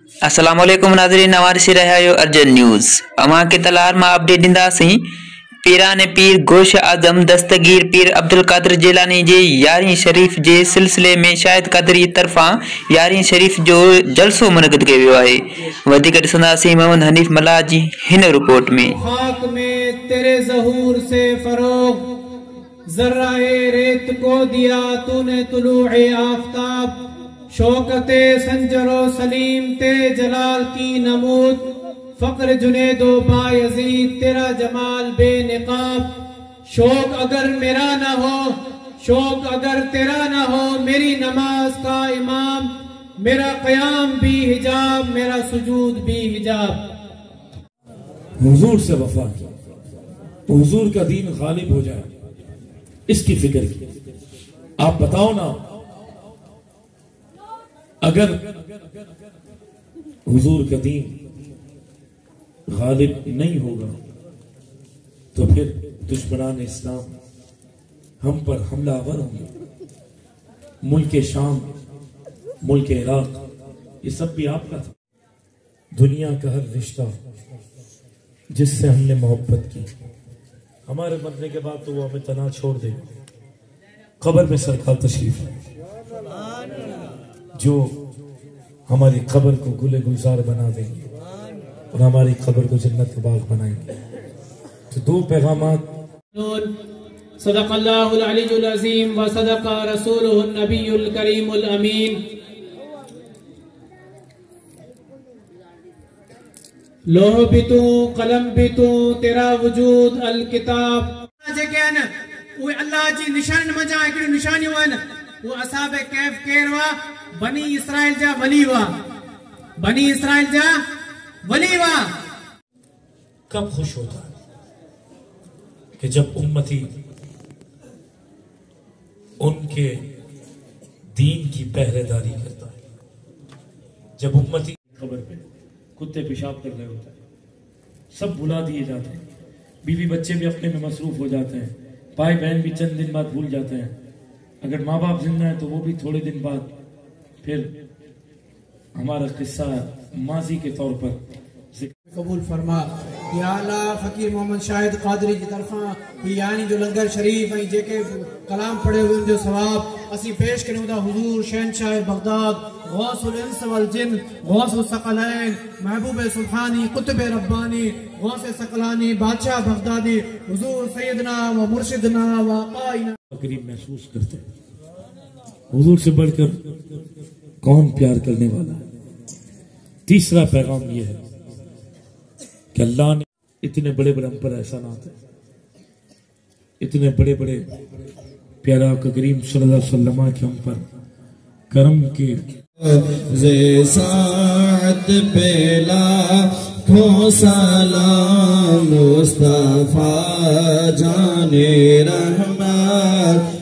अस्सलाम वालेकुम नाज़रीन, हमारे से रहा यो अर्जन न्यूज़ अमा के तलार में अपडेट दींदासीं। पीरान पीर गोश आजम दस्तगीर पीर अब्दुल कादिर जिलानी जे यारी शरीफ के सिलसिले में शायद कादरी तरफा यारी शरीफ जो जलसो मुनक़िद कियो वियो आहे। वधिक ॾिसंदासीं मोहम्मद हनीफ मल्लाह जी हिन रिपोर्ट में। खाक में तेरे ज़हूर से फरोग ज़र्राए रेत को दिया तूने तुलूए आफ़ताब, शौकते संजरो सलीम ते जलाल की नमूद, फक्र जुनेदो बायज़ीद तेरा जमाल बेनिकाब। शौक अगर मेरा ना हो, शौक अगर तेरा ना हो, मेरी नमाज का इमाम, मेरा क़याम भी हिजाब, मेरा सुजूद भी हिजाब। हुजूर से वफा की, हुजूर का दीन गालिब हो जाए, इसकी फिक्र की। आप बताओ ना, अगर हुजूर का दीन गालिब नहीं होगा तो फिर दुश्मनान इस्लाम हम पर हमलावर होंगे। मुल्क शाम, मुल्क इराक, ये सब भी आपका था। दुनिया का हर रिश्ता जिससे हमने मोहब्बत की, हमारे मरने के बाद तो वो हमें तना छोड़ देगा। कब्र में सरकार तशरीफ है, जो हमारी कब्र को गुले गुलजार बना देंगे और हमारी कब्र को जन्नत का बाग बनाएंगे। तो दो पैगामात। सदक़ल्लाहुल अलीयुल अज़ीम व सदक़ रसूलुहुन नबियुल करीमुल अमीन। लोह भी तू, कलम भी तू, तेरा वजूद अल किताब। जेके न वो अल्लाह जी निशान मजा हिकिड़ी निशानियूं आहिनि, वो असाबे कैफ केर हुआ, बनी इसराइल जा वली हुआ, बनी इसराइल जा वली हुआ। कब खुश होता है कि जब उम्मती उनके दीन की पहरेदारी करता है। जब उम्मती खबर पे कुत्ते पेशाब कर रहे होते हैं, सब भुला दिए जाते हैं, बीवी बच्चे भी अपने में मसरूफ हो जाते हैं, भाई बहन भी चंद दिन बाद भूल जाते हैं, अगर माँ बाप जिंदा है तो वो भी थोड़े दिन बाद। फिर हमारा किस्सा माजी के तौर पर कबूल फरमा। या अल्लाह फकीर मोहम्मद शाहिद कादरी की तरफा यानी जो लंगर शरीफ ऐं जेके कलाम पढ़े हुए जो सवाब असी पेश करूं था हुजूर शहनशाह बगदाद गौसुल इंस वल जिन गौसुल सकलैन महबूब सुल्तानी कुतुब रब्बानी गौस सकलानी बादशाह बगदादी हुजूर सैयदना व मुर्शिदना व आकाइना करीब महसूस करते हैं। हुजूर से बढ़कर कौन प्यार करने वाला है। तीसरा पैगाम यह है कि अल्लाह ने इतने बड़े बड़े हम पर एहसानात है, इतने बड़े बड़े प्यारा करीम सल्लल्लाहु अलैहि वसल्लम के हम पर करम के साद पेला खो सलाम मुस्तफा जाने रहमत